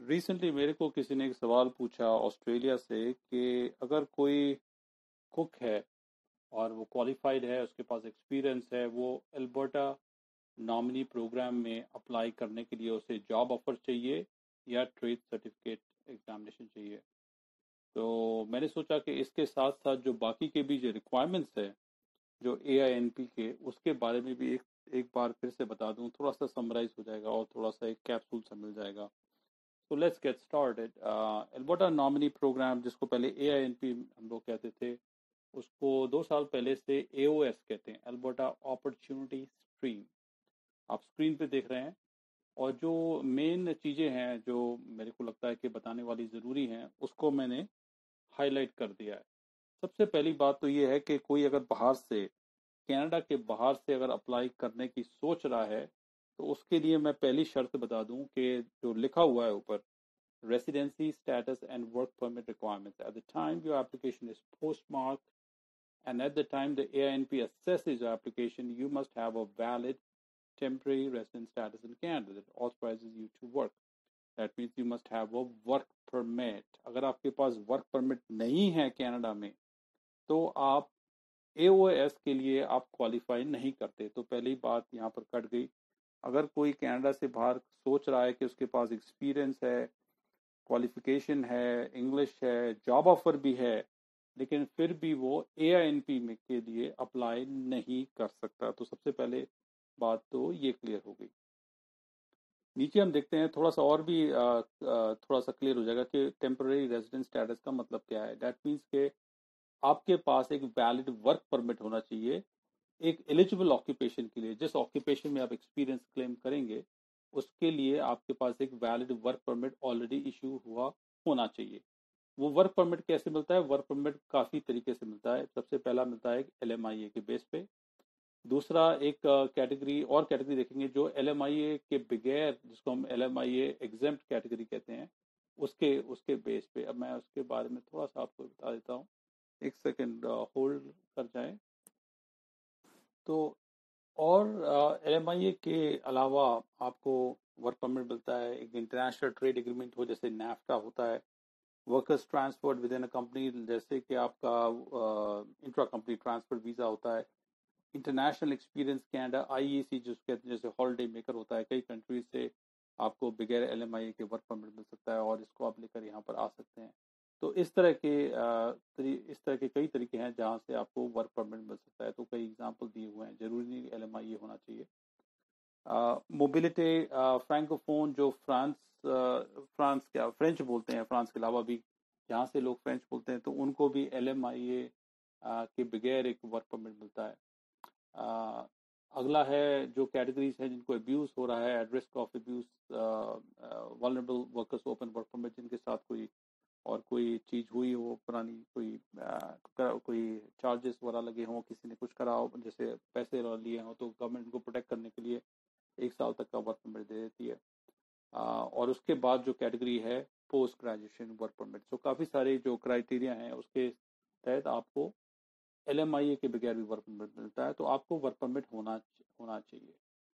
Recently मेरे को किसी ने एक सवाल पूछा ऑस्ट्रेलिया से कि अगर कोई कुक है और वो क्वालिफाइड है, उसके पास एक्सपीरियंस है, वो अल्बर्टा नॉमिनी प्रोग्राम में अप्लाई करने के लिए उसे जॉब ऑफर चाहिए या ट्रेड सर्टिफिकेट एग्जामिनेशन चाहिए। तो मैंने सोचा कि इसके साथ साथ जो बाकी के भी जो रिक्वायरमेंट्स है जो AINP के, उसके बारे में भी एक बार फिर से बता दूं, थोड़ा सा समराइज हो जाएगा और थोड़ा सा एक कैप्सूल सा मिल जाएगा। तो let's get started. Alberta nominee program, जिसको पहले AINP हम लोग कहते थे, उसको 2 साल पहले से AOS कहते हैं, अल्बर्टा अपॉर्चुनिटी स्ट्रीम। आप स्क्रीन पे देख रहे हैं। और जो मेन चीज़ें हैं जो मेरे को लगता है कि बताने वाली ज़रूरी हैं, उसको मैंने हाईलाइट कर दिया है। सबसे पहली बात तो ये है कि कोई अगर बाहर से, कनाडा के बाहर से अगर अप्लाई करने की सोच रहा है, तो उसके लिए मैं पहली शर्त बता दूं कि जो लिखा हुआ है ऊपर, residency status and work permit requirements. At the time your application is postmarked and at the time the AINP assesses your application, you must have a valid temporary resident status in Canada that authorizes you to work. That means you must have a work permit. अगर आपके पास work permit नहीं है Canada में, तो आप AOS के लिए आप क्वालिफाई नहीं करते। तो पहली बात यहाँ पर कट गई। अगर कोई कनाडा से बाहर सोच रहा है कि उसके पास एक्सपीरियंस है, क्वालिफिकेशन है, इंग्लिश है, जॉब ऑफर भी है, लेकिन फिर भी वो AINP में के लिए अप्लाई नहीं कर सकता, तो सबसे पहले बात तो ये क्लियर हो गई। नीचे हम देखते हैं, थोड़ा सा और भी थोड़ा सा क्लियर हो जाएगा कि टेम्पररी रेजिडेंट स्टेटस का मतलब क्या है। दैट मीन्स के आपके पास एक वैलिड वर्क परमिट होना चाहिए एक एलिजिबल ऑक्यूपेशन के लिए। जिस ऑक्यूपेशन में आप एक्सपीरियंस क्लेम करेंगे, उसके लिए आपके पास एक valid work permit already issue हुआ होना चाहिए। वो वर्क परमिट कैसे मिलता है? वर्क परमिट काफ़ी तरीके से मिलता है। सबसे पहला मिलता है LMIA के बेस पे। दूसरा एक कैटेगरी और कैटेगरी देखेंगे जो LMIA के बगैर, जिसको हम LMIA एग्जेम्प्ट कैटेगरी कहते हैं, उसके उसके बेस पे। अब मैं उसके बारे में थोड़ा सा आपको बता देता हूँ। एक सेकेंड होल्ड कर जाएं। तो और LMIA के अलावा आपको वर्क परमिट मिलता है। एक इंटरनेशनल ट्रेड एग्रीमेंट हो, जैसे NAFTA होता है, workers transferred within a company, जैसे कि आपका इंट्रा कंपनी ट्रांसफर वीज़ा होता है। इंटरनेशनल एक्सपीरियंस कैनेडा IEC जिसके जैसे हॉलीडे मेकर होता है, कई कंट्रीज से आपको बगैर LMIA के वर्क परमिट मिल सकता है और इसको आप लेकर यहाँ पर आ सकते हैं। तो इस तरह के इस तरह के कई तरीके हैं जहाँ से आपको वर्क परमिट मिल सकता है। तो कई एग्जांपल दिए हुए हैं, जरूरी नहीं LMIA होना चाहिए। मोबिलिटी, फ्रैंकोफोन जो फ्रांस क्या फ्रेंच बोलते हैं, फ्रांस के अलावा भी जहाँ से लोग फ्रेंच बोलते हैं, तो उनको भी LMIA के बगैर एक वर्क परमिट मिलता है। अगला है जो कैटेगरीज हैं जिनको अब्यूज हो रहा है, at risk of abuse, vulnerable workers open work permit, जिनके साथ कोई चीज़ हुई हो पुरानी, कोई चार्जेस वगैरह लगे हों, किसी ने कुछ करा हो, जैसे पैसे लिए हों, तो गवर्नमेंट उनको प्रोटेक्ट करने के लिए 1 साल तक का वर्क परमिट दे देती है। और उसके बाद जो कैटेगरी है पोस्ट ग्रेजुएशन वर्क परमिट। तो काफ़ी सारे जो क्राइटेरिया हैं उसके तहत आपको LMIA के बगैर भी वर्क परमिट मिलता है। तो आपको वर्क परमिट होना चाहिए।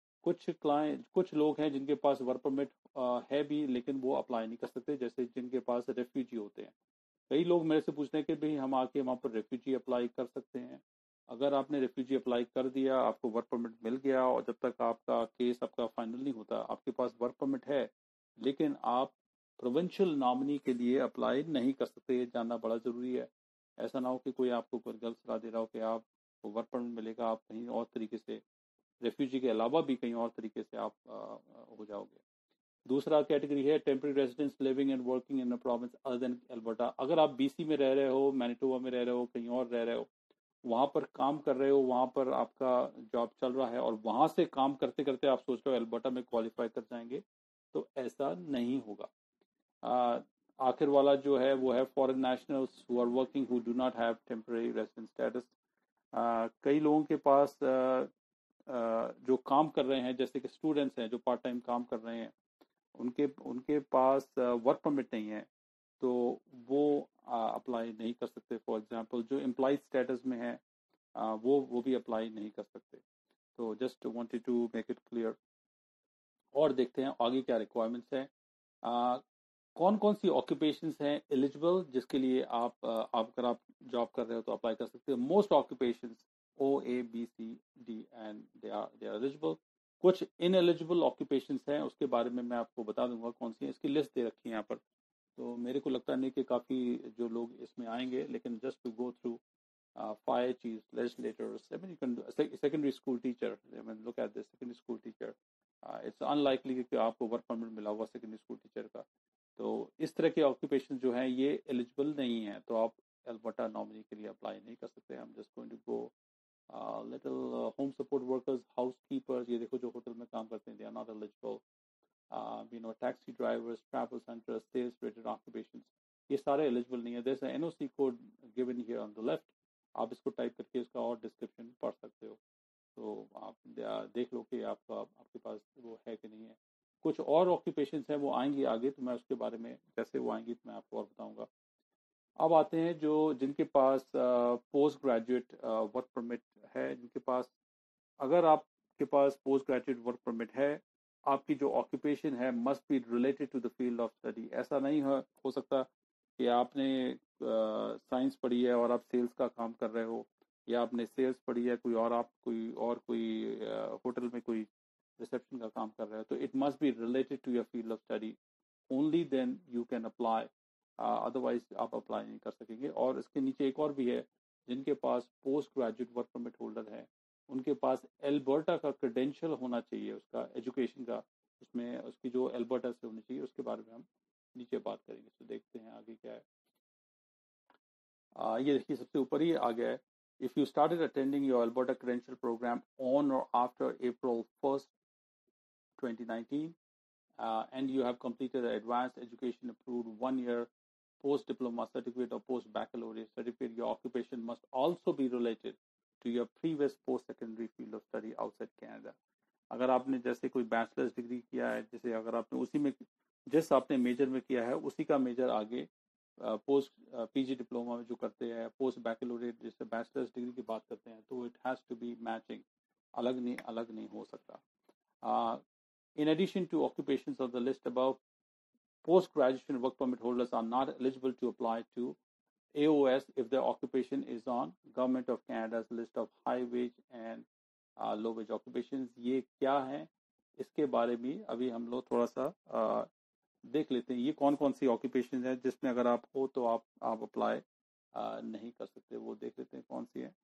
कुछ लोग हैं जिनके पास वर्क परमिट है भी, लेकिन वो अप्लाई नहीं कर सकते, जैसे जिनके पास रेफ्यूजी होते हैं। कई लोग मेरे से पूछते हैं कि भाई हम आके वहाँ पर रेफ्यूजी अप्लाई कर सकते हैं। अगर आपने रेफ्यूजी अप्लाई कर दिया, आपको वर्क परमिट मिल गया, और जब तक आपका केस आपका फाइनल नहीं होता, आपके पास वर्क परमिट है, लेकिन आप प्रोविंशियल नॉमिनी के लिए अप्लाई नहीं कर सकते। ये जानना बड़ा ज़रूरी है। ऐसा ना हो कि कोई आपको कोई गलत सलाह दे रहा हो कि आपको वर्क परमिट मिलेगा, आप कहीं और तरीके से, रेफ्यूजी के अलावा भी कहीं और तरीके से आप हो जाओगे। दूसरा कैटेगरी है temporary residence living and working in a province other than Alberta. अगर आप BC में रह रहे हो, मैनिटोबा में रह रहे हो, कहीं और रह रहे हो, वहाँ पर काम कर रहे हो, वहाँ पर आपका जॉब चल रहा है, और वहाँ से काम करते करते आप सोच रहे हो अल्बर्टा में क्वालिफाई कर जाएंगे, तो ऐसा नहीं होगा। आखिर वाला जो है वो है foreign nationals who are working who do not have temporary residence status. कई लोगों के पास जो काम कर रहे हैं, जैसे कि स्टूडेंट्स हैं जो पार्ट टाइम काम कर रहे हैं, उनके उनके पास वर्क परमिट नहीं है, तो वो अप्लाई नहीं कर सकते। फॉर एग्जांपल जो एम्प्लॉय स्टेटस में है, वो भी अप्लाई नहीं कर सकते। तो just wanted to make it clear. और देखते हैं आगे क्या रिक्वायरमेंट्स हैं। कौन कौन सी ऑक्यूपेशंस हैं एलिजिबल जिसके लिए अगर आप जॉब कर रहे हो तो अप्लाई कर सकते हो. Most occupations OABCD and they are eligible. कुछ इनएलिजिबल ऑक्यूपेशंस हैं, उसके बारे में मैं आपको बता दूंगा कौन सी है. इसकी लिस्ट दे रखी है यहाँ पर. तो मेरे को लगता नहीं कि काफ़ी जो लोग इसमें आएंगे, लेकिन just to go through fire chiefs, legislators. I mean, you can do secondary school teacher. I mean, look at this secondary school teacher. It's unlikely कि आपको वर्क परमिट मिला होगा सेकेंडरी स्कूल टीचर का. तो इस तरह के ऑक्यूपेशन जो हैं ये एलिजिबल नहीं है, तो आप एल्बर्टा नॉमिनी के लिए अप्लाई नहीं कर सकते. हम just going to go little home support workers, housekeepers. ये देखो जो होटल में काम करते हैं, they are not eligible. Taxi drivers, travel centres, sales related occupations, ये सारे एलिजिबल नहीं है. There is NOC code given here on the left. आप इसको टाइप करके इसका और डिस्क्रिप्शन पढ़ सकते हो. तो आप देख लो कि आपके पास वो है कि नहीं है. कुछ और ऑक्यूपेशंस हैं वो आएंगी आगे, तो मैं उसके बारे में जैसे वो आएंगी तो मैं आपको और बताऊंगा. अब आते हैं जो जिनके पास पोस्ट ग्रेजुएट वर्क परमिट है. जिनके पास, अगर आपके पास पोस्ट ग्रेजुएट वर्क परमिट है, आपकी जो ऑक्यूपेशन है must be related to the field of study. ऐसा नहीं हो सकता कि आपने साइंस पढ़ी है और आप सेल्स का काम कर रहे हो, या आपने सेल्स पढ़ी है कोई होटल में कोई रिसेप्शन का काम कर रहे हो. तो it must be related to your field of study. Only then you can apply, otherwise आप अप्लाई नहीं कर सकेंगे. और इसके नीचे एक और भी है, जिनके पास post graduate work permit holder है, उनके पास एल्बर्टा का क्रेडेंशियल होना चाहिए, उसका एजुकेशन का, उसमें उसकी जो एल्बर्टा से होनी चाहिए. उसके बारे में हम नीचे बात करेंगे. तो देखते हैं आगे क्या है. ये देखिए सबसे ऊपर ही आ गया है. If you started attending your Alberta credential program on or after April 1st 2019 and you have completed an advanced education approved 1 year post diploma certificate or post baccalaureate certificate, your occupation must also be related to your previous post secondary field of study outside Canada. अगर आपने जैसे कोई bachelors degree किया है, जैसे अगर आपने उसी में जिस आपने मेजर में किया है उसी का मेजर आगे पोस्ट PG डिप्लोमा में जो करते हैं, पोस्ट बैकलोरेट जैसे बैचलर्स डिग्री की बात करते हैं, तो it has to be matching. अलग नहीं हो सकता. In addition to occupations of the list above, post-graduation work permit holders are not eligible to apply to AOS if their occupation is on Government of Canada's list of high wage and low wage occupations. ये क्या है, इसके बारे में अभी हम लोग थोड़ा सा देख लेते हैं. ये कौन कौन सी ऑक्यूपेशन है जिसमें अगर आप हो तो आप अप्लाई नहीं कर सकते. वो देख लेते हैं कौन सी है.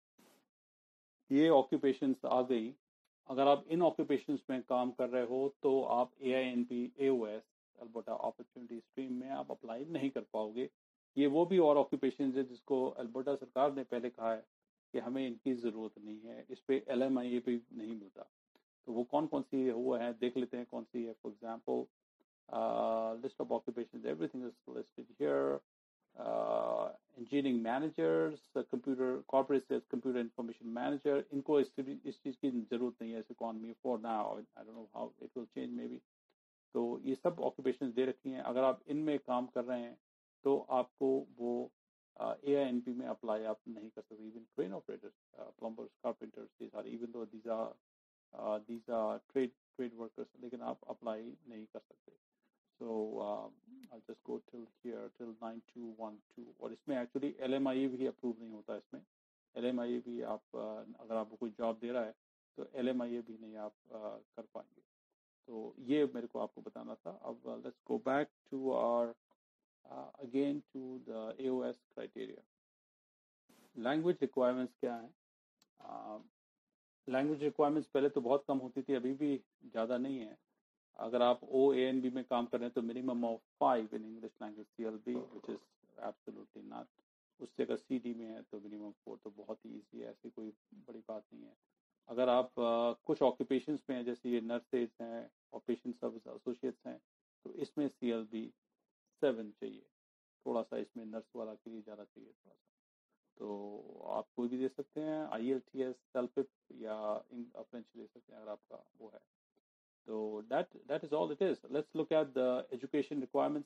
ये ऑक्यूपेशंस आ गई. अगर आप इन ऑक्यूपेशंस में काम कर रहे हो तो आप AINP AOS Alberta opportunity stream में आप अप्लाई नहीं कर पाओगे. ये वो भी और ऑक्यूपेशंस है जिसको अल्बर्टा सरकार ने पहले कहा है कि हमें इनकी ज़रूरत नहीं है, इस पे LMIA भी नहीं मिलता. तो वो कौन कौन सी हुआ है देख लेते हैं कौन सी है. For example list of occupations, everything is listed here. Engineering managers, corporate sales, computer information manager. इनको इस चीज़ की ज़रूरत नहीं है इस economy for now. I don't know how it will change maybe. तो ये सब occupations दे रखी हैं. अगर आप इनमें काम कर रहे हैं तो आपको वो AINP में अप्लाई आप नहीं कर सकते. Even crane operators, plumbers, carpenters, these are, even though these are trade workers, लेकिन आप अप्लाई नहीं कर सकते. So I'll just go till here till 9212. और इसमें एक्चुअली LMIA भी अप्रूव नहीं होता. इसमें LMIA भी आप अगर आपको कोई जॉब दे रहा है तो LMIA भी नहीं आप कर पाएंगे. तो ये मेरे को आपको बताना था. अब let's go back to our again to the AOS criteria. Language requirements क्या है. लैंग्वेज रिक्वायरमेंट्स पहले तो बहुत कम होती थी, अभी भी ज़्यादा नहीं है. अगर आप OANB में काम कर रहे हैं तो minimum of 5 in English language CLB, which is absolutely not. उससे अगर CD में है तो मिनिमम 4, तो बहुत ही ईजी है, ऐसी कोई बड़ी बात नहीं है. अगर आप कुछ ऑक्यूपेशंस में हैं जैसे ये नर्सेज हैं और पेशेंट सर्विस एसोसिएट्स हैं, तो इसमें CLB 7 चाहिए. थोड़ा सा इसमें नर्स वाला के लिए ज़्यादा चाहिए थोड़ा सा. तो आप कोई भी दे सकते हैं, IELTS, CELPIP या फ्रेंच दे सकते हैं अगर आपका वो है. So that is all it is. Let's look at the education requirements.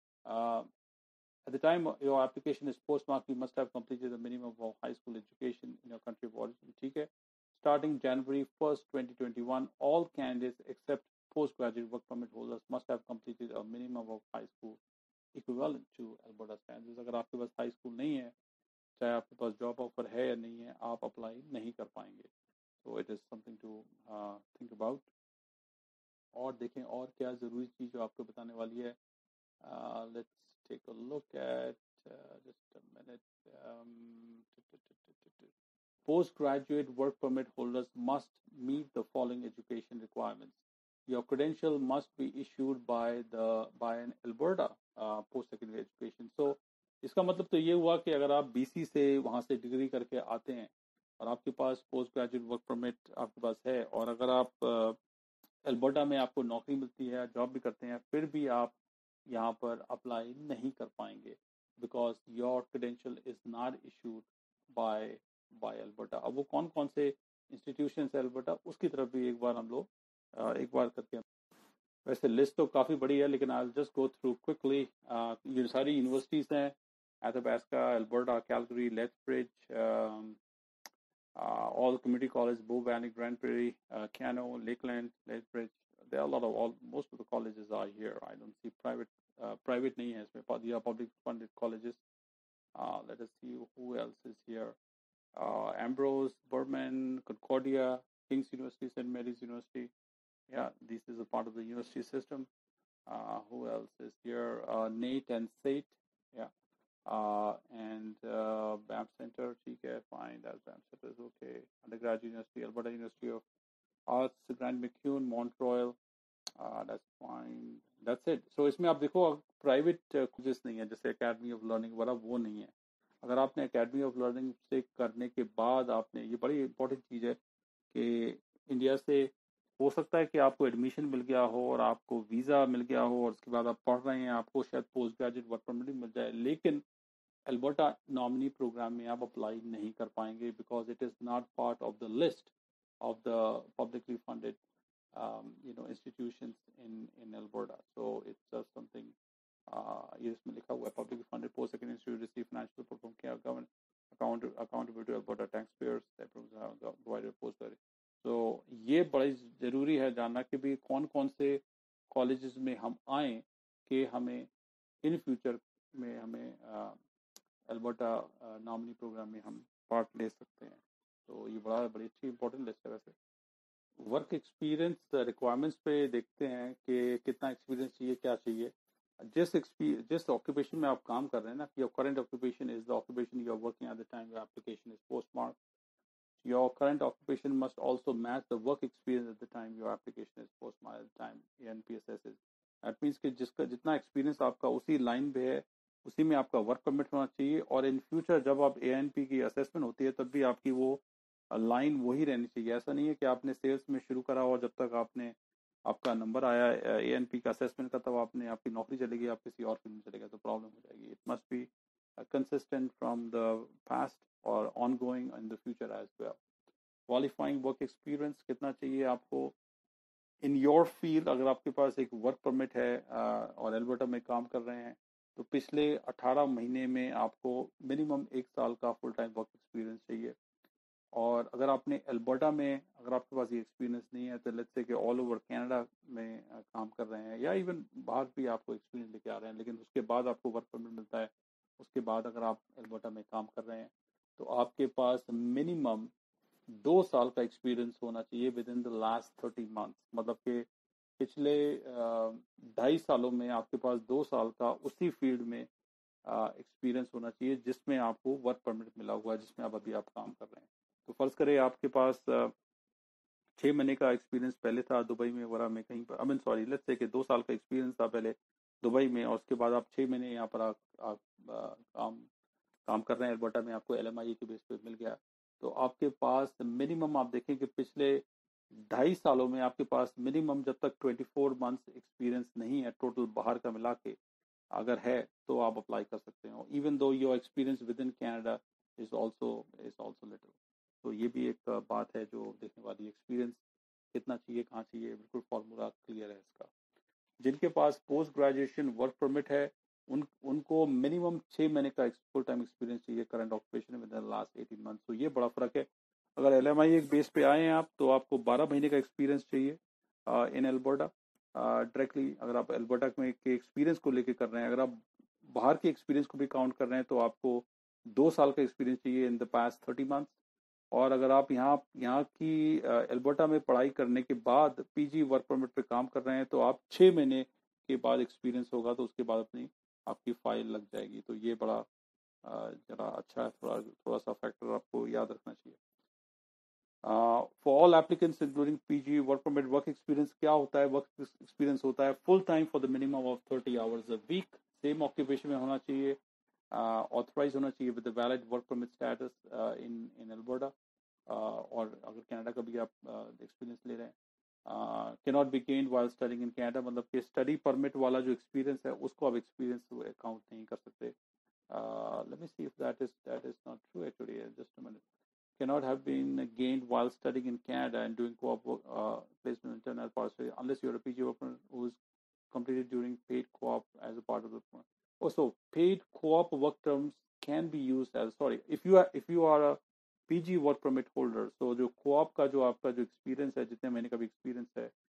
At the time your application is postmarked, you must have completed the minimum of high school education in your country of origin. ठीक है. Starting January 1st, 2021, all candidates except postgraduate work permit holders must have completed a minimum of high school ज़रूरी चीज़ जो आपको बताने वाली है। Let's take a look at just a minute. Postgraduate work permit holders must meet the following education requirements. Your credential must be issued by an Alberta post secondary education. So इसका मतलब तो ये हुआ कि अगर आप BC से वहाँ से डिग्री करके आते हैं और आपके पास पोस्ट ग्रेजुएट वर्क परमिट आपके पास है, और अगर आप अल्बर्टा में आपको नौकरी मिलती है, जॉब भी करते हैं, फिर भी आप यहाँ पर अप्लाई नहीं कर पाएंगे because your credential is not issued by by Alberta. अब वो कौन कौन से इंस्टीट्यूशन है अल्बर्टा, उसकी तरफ भी एक बार हम लोग एक बार करके, वैसे लिस्ट तो काफ़ी बड़ी है लेकिन I just go through quickly. ये सारी यूनिवर्सिटीज़ हैं, Athabasca, Alberta, Calgary, Lethbridge, all community colleges, Bow Valley, Grand Prairie, Cano, Lakeland, Lethbridge. There are a lot of most of the colleges are here. I don't see private nahi hai isme, but they are public funded colleges. Let us see who else is here. Ambrose, Berman, Concordia, King's University, St. Mary's University. Yeah, this is a part of the university system. Who else is here? Nate and Sate. Yeah. And BAM Center, ठीक है, fine, that BAM Center is okay. Undergraduate University, Alberta University of Arts, Grand McCune, Mont Royal, that's fine. That's it. So इसमें आप देखो private courses नहीं है, जैसे academy of learning वाला वो नहीं है। अगर आपने एकेडमी ऑफ लर्निंग से करने के बाद आपने, ये बड़ी इंपॉर्टेंट चीज़ है कि इंडिया से हो सकता है कि आपको एडमिशन मिल गया हो और आपको वीज़ा मिल गया हो और उसके बाद आप पढ़ रहे हैं, आपको शायद पोस्ट ग्रेजुएट वर्क परमिट मिल जाए, लेकिन अल्बर्टा नॉमिनी प्रोग्राम में आप अप्लाई नहीं कर पाएंगे because it is not part of the list of the publicly funded institutions in Alberta. So it's just something, ये इसमें लिखा हुआ है, publicly funded post secondary institute receive financial support from care government accountability to Alberta taxpayers that provided post graduate. So ये बड़ी ज़रूरी है जानना कि भी कौन कौन से कॉलेजेस में हम आए कि हमें इन फ्यूचर में हमें अल्बर्टा नॉमिनी प्रोग्राम में हम पार्ट ले सकते हैं। तो ये बड़ी अच्छी इंपॉर्टेंट लिस्ट है। वैसे वर्क एक्सपीरियंस रिक्वायरमेंट्स पे देखते हैं कि कितना एक्सपीरियंस चाहिए, क्या चाहिए। जिस ऑक्यूपेशन में आप काम कर रहे हैं ना, your current occupation is the occupation you are working at the time your application is postmark. Your current occupation must also match the work experience at the time your application is postmark at the time ANP assesses। That means कि जिसका जितना experience आपका उसी line पे है, उसी में आपका वर्क परमिट होना चाहिए, और इन फ्यूचर जब आप ANP की असेसमेंट होती है तब भी आपकी वो लाइन वही रहनी चाहिए। ऐसा नहीं है कि आपने सेल्स में शुरू करा और जब तक आपका नंबर आया ANP का असेसमेंट का, तब आपकी नौकरी चलेगी, आप किसी और फील्ड में चले गए तो प्रॉब्लम हो जाएगी। It must be consistent from the past और ongoing in the future as well. Qualifying work experience कितना चाहिए आपको इन योर फील्ड। अगर आपके पास एक वर्क परमिट है और अल्बर्टा में काम कर रहे हैं तो पिछले 18 महीने में आपको मिनिमम 1 साल का फुल टाइम वर्क एक्सपीरियंस चाहिए। और अगर आपने अल्बर्टा में, अगर आपके पास ये एक्सपीरियंस नहीं है तो लेट्स से कि ऑल ओवर कनाडा में काम कर रहे हैं या इवन बाहर भी आपको एक्सपीरियंस लेके आ रहे हैं, लेकिन उसके बाद आपको वर्क परमिट मिलता है, उसके बाद अगर आप अल्बर्टा में काम कर रहे हैं तो आपके पास मिनिमम 2 साल का एक्सपीरियंस होना चाहिए within the last 30 months. मतलब कि पिछले 2.5 सालों में आपके पास 2 साल का उसी फील्ड में एक्सपीरियंस होना चाहिए जिसमें आपको वर्क परमिट मिला हुआ है, जिसमें अभी आप काम कर रहे हैं। तो फर्ज करें आपके पास 6 महीने का एक्सपीरियंस पहले था दुबई में वगैरह में कहीं पर, लेट्स से कि 2 साल का एक्सपीरियंस था पहले दुबई में, और उसके बाद आप 6 महीने यहाँ पर आप काम कर रहे हैं अल्बर्टा में, आपको LMIA के बेस पे मिल गया, तो आपके पास मिनिमम आप देखें कि पिछले 2.5 सालों में आपके पास मिनिमम जब तक 24 मंथ्स एक्सपीरियंस नहीं है टोटल बाहर का मिला के, अगर है तो आप अप्लाई कर सकते हो, even though your experience within Canada is also little. तो ये भी एक बात है जो देखने वाली, एक्सपीरियंस कितना चाहिए, कहाँ चाहिए, बिल्कुल फॉर्मूला क्लियर है इसका। जिनके पास पोस्ट ग्रेजुएशन वर्क परमिट है उनको मिनिमम 6 महीने का फुल टाइम एक्सपीरियंस चाहिए current occupation within last 18 months. तो ये बड़ा फर्क है। अगर LMIA एक बेस पे आए हैं आप तो आपको 12 महीने का एक्सपीरियंस चाहिए इन अल्बर्टा डायरेक्टली। अगर आप अल्बर्टा में के एक्सपीरियंस को लेके कर रहे हैं, अगर आप बाहर के एक्सपीरियंस को भी काउंट कर रहे हैं तो आपको 2 साल का एक्सपीरियंस चाहिए इन द पास्ट 30 मंथ्स। और अगर आप यहाँ की एल्बर्टा में पढ़ाई करने के बाद पीजी वर्क परमिट पे काम कर रहे हैं तो आप 6 महीने के बाद एक्सपीरियंस होगा तो उसके बाद अपनी आपकी फाइल लग जाएगी। तो ये बड़ा जरा अच्छा है, थोड़ा थोड़ा सा फैक्टर आपको याद रखना चाहिए। For all applicants including PG work permit, work experience क्या होता है? वर्क एक्सपीरियंस होता है full time for the minimum of 30 hours a week, same occupation में होना चाहिए, ऑथराइज होना चाहिए with valid work permit status in in Alberta, और अगर कनाडा का भी आप एक्सपीरियंस ले रहे हैं, cannot be gained while studying in Canada, मतलब कि स्टडी परमिट वाला जो एक्सपीरियंस है उसको आप एक्सपीरियंस काउंट नहीं कर सकते। Let me see if that is not true actually, just a minute. Cannot have been gained while studying in Canada and doing co-op work, placement internal pathway unless you're a PG worker who's completed during paid co-op as a part of the. Also, paid co-op work terms can be used as, sorry, if you are a PG work permit holder, so जो co-op का जो आपका जो experience है, जितने महीने का भी experience है,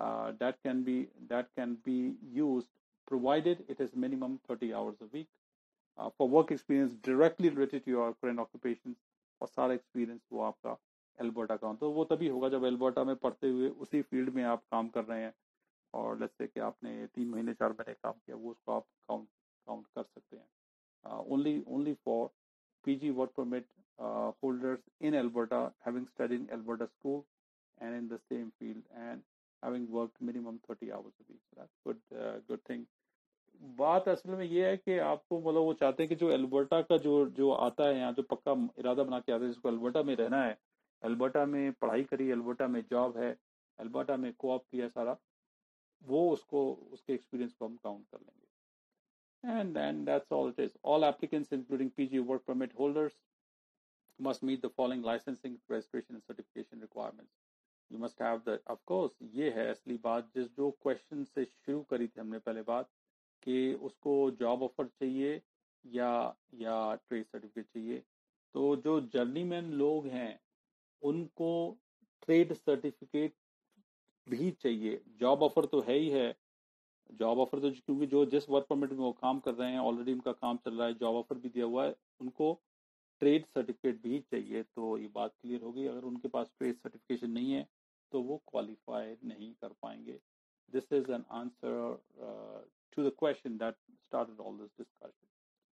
that can be used provided it is minimum 30 hours a week for work experience directly related to your current occupation, और सारा एक्सपीरियंस वो आपका एल्बर्टा का, तो वो तभी होगा जब एल्बर्टा में पढ़ते हुए उसी फील्ड में आप काम कर रहे हैं, और लेट्स से कि आपने 3 महीने 4 महीने काम किया, वो उसको आप काउंट काउंट कर सकते हैं। Only for PG work permit holders in Alberta having studied in Alberta school and in the same field and having worked minimum 30 hours a week. So that's good thing. बात असल में ये है कि आपको मतलब वो चाहते हैं कि जो एल्बर्टा का जो जो आता है यहाँ, जो पक्का इरादा बना के आता है जिसको एल्बर्टा में रहना है, एल्बर्टा में पढ़ाई करी, एल्बर्टा में जॉब है, एल्बर्टा में कोऑप किया सारा, वो उसको उसके एक्सपीरियंस को हम काउंट कर लेंगे। And that's all it is. All applicants including PG work permit holders must meet the following licensing, registration and certification requirements. You must have the, of course, ये है असली बात, जिस जो क्वेश्चन से शुरू करी थी हमने पहले बात, कि उसको जॉब ऑफर चाहिए या ट्रेड सर्टिफिकेट चाहिए। तो जो जर्नीमैन लोग हैं उनको ट्रेड सर्टिफिकेट भी चाहिए। जॉब ऑफर तो है ही है, जॉब ऑफर तो क्योंकि जो जिस वर्क परमिट में वो काम कर रहे हैं ऑलरेडी उनका काम चल रहा है, जॉब ऑफर भी दिया हुआ है, उनको ट्रेड सर्टिफिकेट भी चाहिए। तो ये बात क्लियर होगी, अगर उनके पास ट्रेड सर्टिफिकेशन नहीं है तो वो क्वालिफाई नहीं कर पाएंगे। This is an answer to the question that started all this discussion.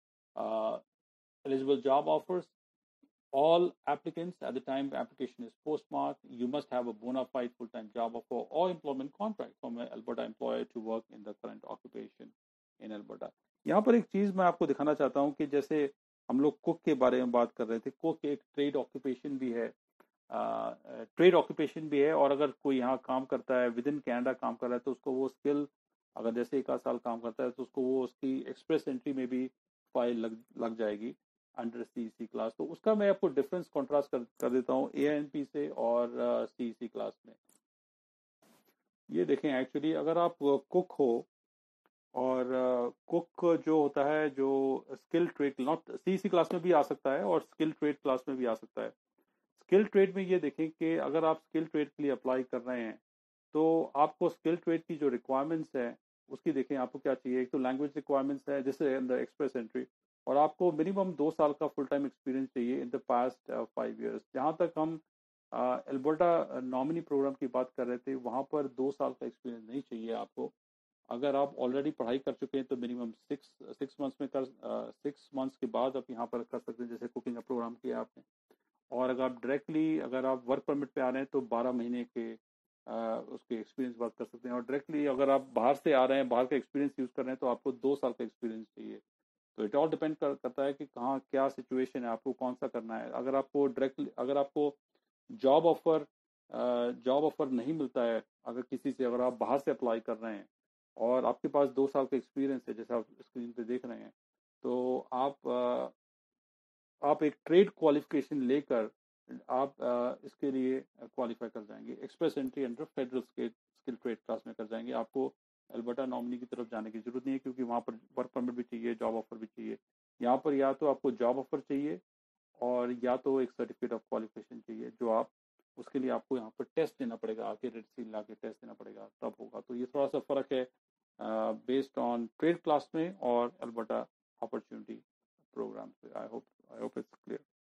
Eligible job offers. All applicants at the time application is postmarked, you must have a bona fide full-time job offer or employment contract from an Alberta employer to work in the current occupation in Alberta. यहाँ पर एक चीज मैं आपको दिखाना चाहता हूँ कि जैसे हम लोग कुक के बारे में बात कर रहे थे, कुक एक ट्रेड ऑक्यूपेशन भी है, और अगर कोई यहाँ काम करता है विद इन कैनेडा काम कर रहा है तो उसको वो स्किल, अगर जैसे 1 साल काम करता है तो उसको वो उसकी एक्सप्रेस एंट्री में भी फाइल लग जाएगी अंडर सीईसी क्लास। तो उसका मैं आपको डिफरेंस कॉन्ट्रास्ट कर देता हूँ एएनपी से और सीईसी क्लास में। ये देखें, एक्चुअली अगर आप कुक हो, और कुक जो होता है जो skill trade, not CEC class में भी आ सकता है और स्किल ट्रेड क्लास में भी आ सकता है। स्किल ट्रेड में ये देखें कि अगर आप स्किल ट्रेड के लिए अप्लाई कर रहे हैं तो आपको स्किल ट्रेड की जो रिक्वायरमेंट्स है उसकी देखें आपको क्या चाहिए। एक तो लैंग्वेज रिक्वायरमेंट्स है जैसे इन द एक्सप्रेस एंट्री, और आपको मिनिमम 2 साल का फुल टाइम एक्सपीरियंस चाहिए इन द पास्ट 5 ईयर्स। जहाँ तक हम एल्बर्टा नॉमिनी प्रोग्राम की बात कर रहे थे, वहाँ पर 2 साल का एक्सपीरियंस नहीं चाहिए आपको। अगर आप ऑलरेडी पढ़ाई कर चुके हैं तो मिनिमम 6 मंथ्स में 6 मंथ्स के बाद आप यहाँ पर कर सकते हैं, जैसे कुकिंग का प्रोग्राम किया आपने। और अगर आप डायरेक्टली अगर आप वर्क परमिट पे आ रहे हैं तो 12 महीने के उसके एक्सपीरियंस बात कर सकते हैं, और डायरेक्टली अगर आप बाहर से आ रहे हैं, बाहर का एक्सपीरियंस यूज़ कर रहे हैं तो आपको 2 साल का एक्सपीरियंस चाहिए। तो इट ऑल डिपेंड करता है कि कहाँ क्या सिचुएशन है, आपको कौन सा करना है। अगर आपको डायरेक्टली अगर आपको जॉब ऑफर नहीं मिलता है, अगर किसी से, अगर आप बाहर से अप्लाई कर रहे हैं और आपके पास 2 साल का एक्सपीरियंस है जैसे आप स्क्रीन पे देख रहे हैं, तो आप एक ट्रेड क्वालिफिकेशन लेकर आप इसके लिए क्वालिफाई कर जाएंगे। Express entry under federal skill trade class में कर जाएंगे। आपको अल्बर्टा नॉमिनी की तरफ जाने की जरूरत नहीं है, क्योंकि वहाँ पर वर्क परमिट भी चाहिए, जॉब ऑफर भी चाहिए। यहाँ पर या तो आपको जॉब ऑफर चाहिए और या तो एक सर्टिफिकेट ऑफ क्वालिफिकेशन चाहिए, जो आप उसके लिए आपको यहाँ पर टेस्ट देना पड़ेगा, आके रेड सील ला के टेस्ट देना पड़ेगा, तब होगा। तो ये थोड़ा सा फर्क है बेस्ड ऑन ट्रेड क्लास में और अल्बर्टा अपॉर्चुनिटी प्रोग्राम से। I hope it's clear.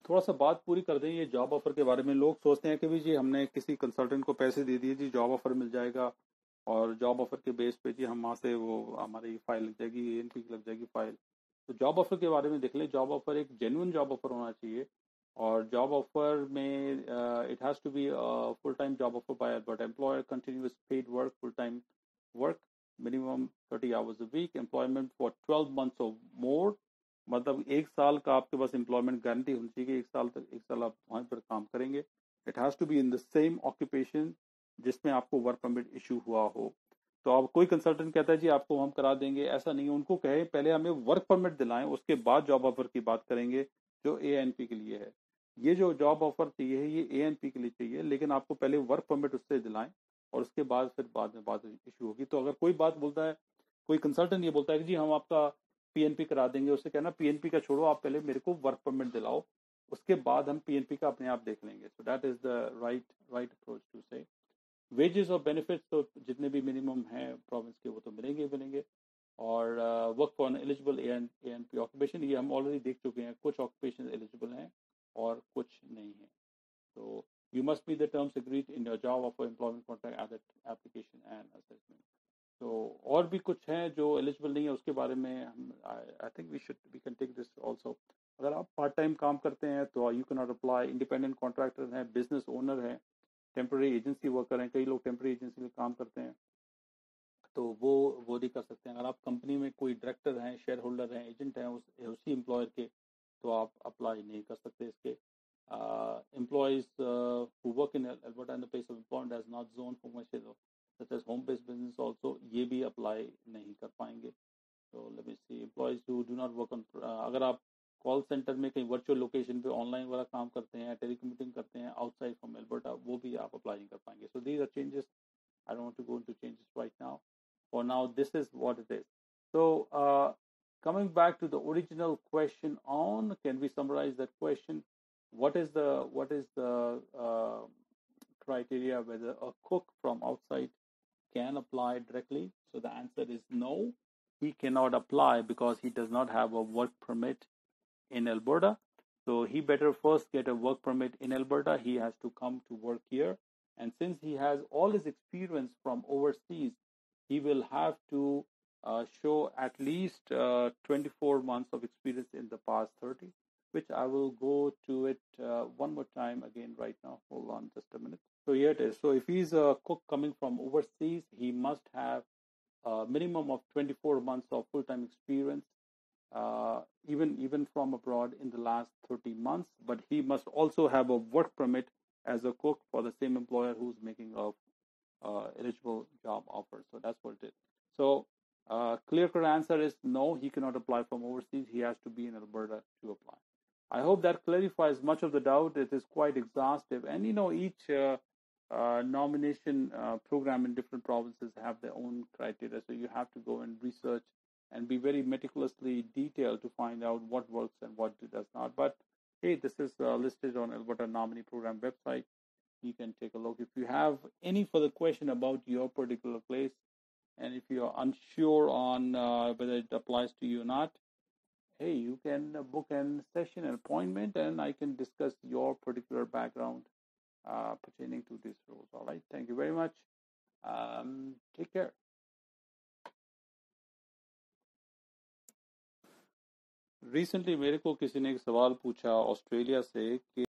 थोड़ा सा बात पूरी कर दें ये जॉब ऑफर के बारे में। लोग सोचते हैं कि भी जी हमने किसी कंसल्टेंट को पैसे दे दिए जी जॉब ऑफर मिल जाएगा, और जॉब ऑफर के बेस पे जी हम वहाँ से वो हमारी फाइल लग जाएगी, एएनपी की लग जाएगी फाइल। तो जॉब ऑफर के बारे में देख लें। जॉब ऑफर एक जेन्युइन जॉब ऑफर होना चाहिए, और जॉब ऑफर में it has to be full time job offer by but employer continuous paid work, full time work, minimum 30 hours a week, employment for 12 months और मोर। मतलब 1 साल का आपके पास एम्प्लॉयमेंट गारंटी होनी चाहिए कि 1 साल तक, 1 साल आप वहाँ पर काम करेंगे। It has to be in the same occupation जिसमें आपको वर्क परमिट इशू हुआ हो। तो अब कोई कंसल्टेंट कहता है जी आपको हम करा देंगे, ऐसा नहीं है। उनको कहे पहले हमें वर्क परमिट दिलाएं, उसके बाद जॉब ऑफर की बात करेंगे जो एएनपी के लिए है। ये जो जॉब ऑफर चाहिए ये एएनपी के लिए चाहिए, लेकिन आपको पहले वर्क परमिट उससे दिलाएं, और उसके बाद फिर बाद में बात इशू होगी। तो अगर कोई बात बोलता है, कोई कंसल्टेंट ये बोलता है कि जी हम आपका पीएनपी करा देंगे, उससे कहना पीएनपी का छोड़ो, आप पहले मेरे को वर्क परमिट दिलाओ, उसके बाद हम पीएनपी का अपने आप देख लेंगे। So that is the right approach to say. Wages और बेनिफिट्स तो जितने भी मिनिमम हैं प्रोविंस के वो तो मिलेंगे ही मिलेंगे। और work for eligible ANP occupation ये हम ऑलरेडी देख चुके हैं, कुछ ऑक्यूपेशन एलिजिबल हैं और कुछ नहीं है। तो you must be the terms agreed in your job offer employment contract application and assessment. तो और भी कुछ हैं जो एलिजिबल नहीं है, उसके बारे में हम I think we can take this also. अगर आप पार्ट टाइम काम करते हैं तो you can not apply, independent contractor हैं, बिजनेस ओनर हैं, टेम्प्रेरी एजेंसी वर्कर हैं, कई लोग टेम्प्रेरी एजेंसी में काम करते हैं तो वो नहीं कर सकते हैं। अगर आप कंपनी में कोई डायरेक्टर हैं, शेयर होल्डर हैं, एजेंट हैं उसी एम्प्लॉयर के, तो आप अप्लाई नहीं कर सकते इसके। Employees who work in Alberta and the place of employment as not zone for commercial such as home based business also, ये भी अप्लाई नहीं कर पाएंगे। तो let me see, employees who do not work on, अगर आप call centre में कहीं वर्चुअल लोकेशन पे ऑनलाइन वाला काम करते हैं, टेलीकम्यूटिंग करते हैं आउटसाइड फ्रॉम अल्बर्टा, वो भी आप अप्लाई नहीं कर पाएंगे। So these are changes. I don't want to go into changes right now. For now, this is what it is. So, coming back to the original question on, can we summarize that question? What is the criteria whether a cook from outside can apply directly? So the answer is no. He cannot apply because he does not have a work permit in Alberta. So he better first get a work permit in Alberta. He has to come to work here. And since he has all his experience from overseas, he will have to show at least 24 months of experience in the past 30, which I will go to it one more time again right now. Hold on just a minute. So here it is. So if he's a cook coming from overseas, he must have a minimum of 24 months of full-time experience, even from abroad in the last 30 months. But he must also have a work permit as a cook for the same employer who's making a eligible job offer. So that's what it is. So clear-cut answer is no, he cannot apply from overseas. He has to be in Alberta to apply. I hope that clarifies much of the doubt. It is quite exhaustive, and each nomination program in different provinces have their own criteria. So you have to go and research and be very meticulously detailed to find out what works and what does not. But hey, this is listed on Alberta Nominee Program website. You can take a look. If you have any further question about your particular place, and if you are unsure on whether it applies to you or not, hey, you can book a session, an appointment, and I can discuss your particular background pertaining to these rules. All right. Thank you very much. Take care. Recently मेरे को किसी ने एक सवाल पूछा Australia से कि